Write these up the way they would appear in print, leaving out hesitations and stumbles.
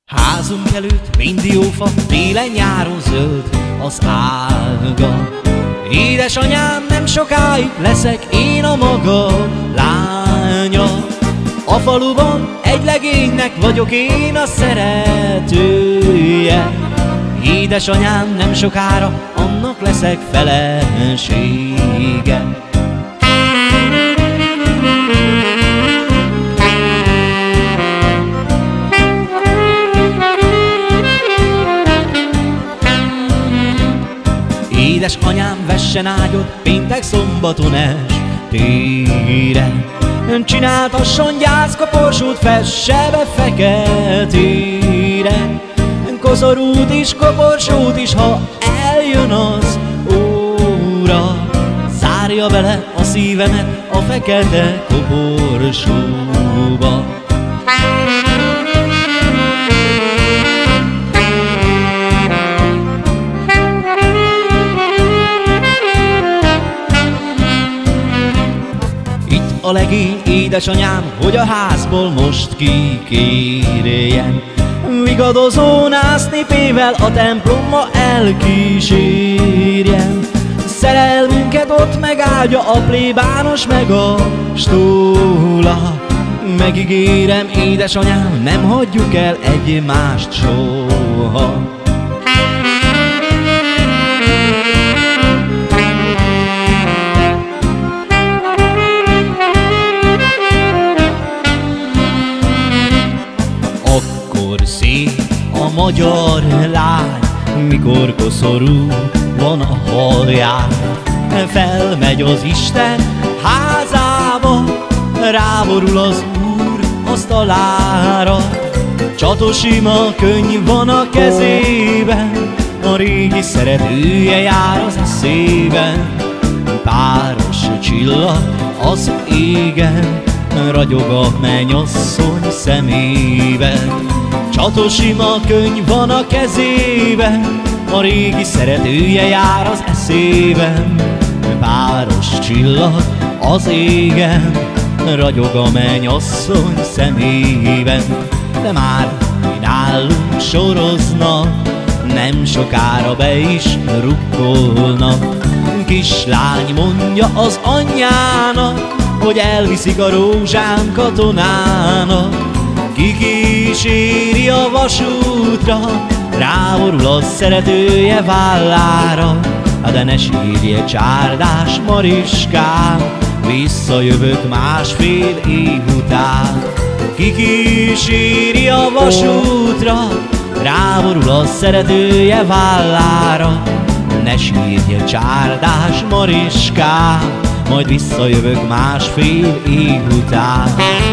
Házunk előtt mindiófa, télen-nyáron zöld az ága. Édesanyám, nem sokáig leszek én a maga lánya. A faluban egy legénynek vagyok én a szeretője. Édesanyám, nem sokára annak leszek felesége. Édesanyám, vessen ágyot péntek szombaton estére. Csináltasson gyászkoporsót, fesse be feketére. Koszorút is, koporsót is, ha eljön az óra. Zárja bele a szívemet a fekete koporsóba. A legény, édesanyám, hogy a házból most kikérjen. Vigadozó násznépével a templomba elkísérjen. Szerelmünket ott megáldja a plébános meg a stóla. Megígérem, édesanyám, nem hagyjuk el egymást soha. Szép a magyar lány, mikor koszorú van a haján. Felmegy az Isten házába, ráborul az Úr asztalára. Csatosima könyv van a kezében, a régi szeretője jár az eszében. Páros csillag az égen, ragyog a mennyasszony szemében. Csatosima könyv van a kezében, a régi szeretője jár az eszében. Páros csillag az égen, ragyog a mennyasszony szemében. De már mi nálunk soroznak, nem sokára be is rukkolnak. Kislány mondja az anyjának, hogy elviszik a rózsán katonának. Kikíséri a vasútra, ráborul a szeretője vállára. De ne sírj, csárdás Mariskám, visszajövök másfél év után. Kikíséri a vasútra, ráborul a szeretője vállára. Ne sírj, csárdás Mariskám, majd visszajövök másfél év után.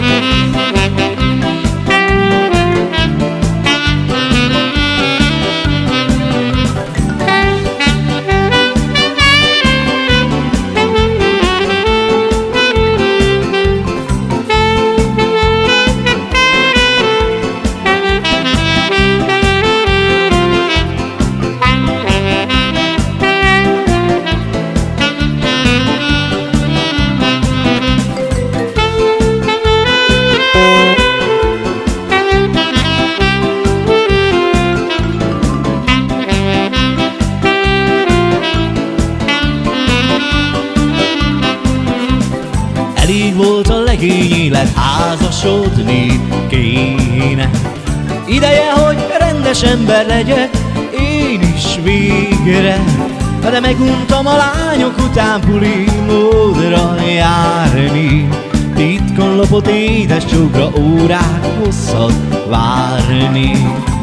Elég volt a legény élet, házasodni kéne. Ideje, hogy rendes ember legyek, én is végre. De meguntam a lányok után buli módra járni. Titkon lopott édes csókra órák hosszat várni.